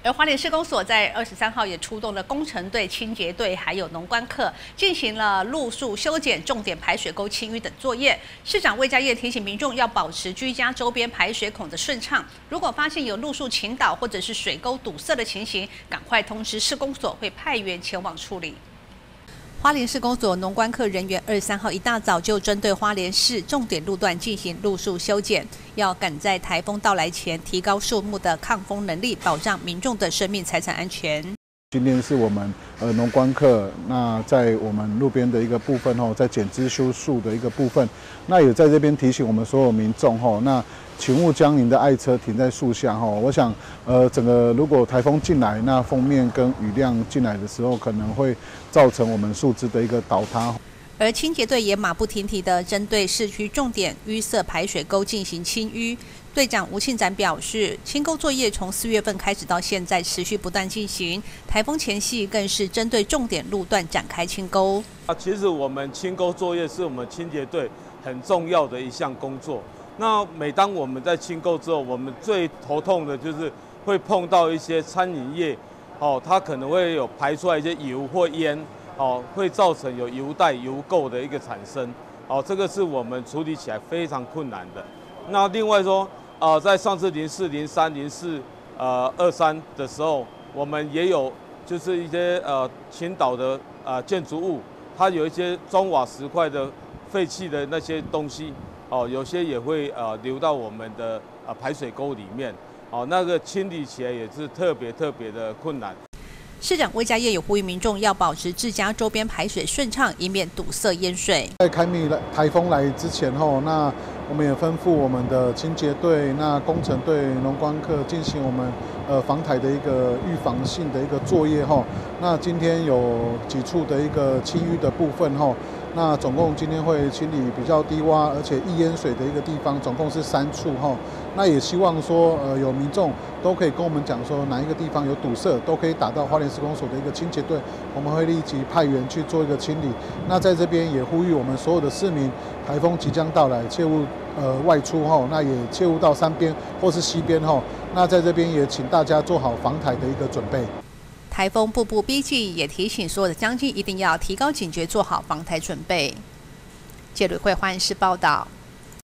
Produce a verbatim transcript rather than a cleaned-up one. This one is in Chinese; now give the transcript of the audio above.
而花莲市公所在二十三号也出动了工程队、清洁队，还有农官课，进行了路树修剪、重点排水沟清淤等作业。市长魏家业提醒民众要保持居家周边排水孔的顺畅，如果发现有路树倾倒或者是水沟堵塞的情形，赶快通知市公所，会派员前往处理。 花莲市公所农官课人员二十三号一大早就针对花莲市重点路段进行路树修剪，要赶在台风到来前提高树木的抗风能力，保障民众的生命财产安全。 今天是我们呃农官课，那在我们路边的一个部分吼，在剪枝修树的一个部分，那也在这边提醒我们所有民众吼，那请勿将您的爱车停在树下吼。我想，呃，整个如果台风进来，那锋面跟雨量进来的时候，可能会造成我们树枝的一个倒塌。 而清洁队也马不停蹄地针对市区重点淤塞排水沟进行清淤。队长吴庆展表示，清沟作业从四月份开始到现在持续不断进行，台风前夕更是针对重点路段展开清沟。 啊，其实我们清沟作业是我们清洁队很重要的一项工作。那每当我们在清沟之后，我们最头痛的就是会碰到一些餐饮业，哦，它可能会有排出来一些油或烟。 哦，会造成有油袋、油垢的一个产生，哦，这个是我们处理起来非常困难的。那另外说，呃，在上次零四、零三、零四、呃二三的时候，我们也有就是一些呃倾倒的呃建筑物，它有一些砖瓦石块的废弃的那些东西，哦，有些也会呃流到我们的呃排水沟里面，哦，那个清理起来也是特别特别的困难。 市长魏家业也呼吁民众要保持自家周边排水顺畅，以免堵塞淹水。 在开密来台风来之前后，那我们也吩咐我们的清洁队、那工程队、农官课进行我们呃防台的一个预防性的一个作业后，那今天有几处的一个清淤的部分后，那总共今天会清理比较低洼而且易淹水的一个地方，总共是三处后。那也希望说呃有民众都可以跟我们讲说哪一个地方有堵塞，都可以打到花莲市公所的一个清洁队，我们会立即派员去做一个清理。那在这边也呼吁我们所有的市民，台风即将到来，切勿呃外出后，那也切勿到山边或是溪边后。那在这边也请大家做好防台的一个准备。 台风步步逼近，也提醒所有的将军一定要提高警觉，做好防台准备。谢吕慧花莲市报道。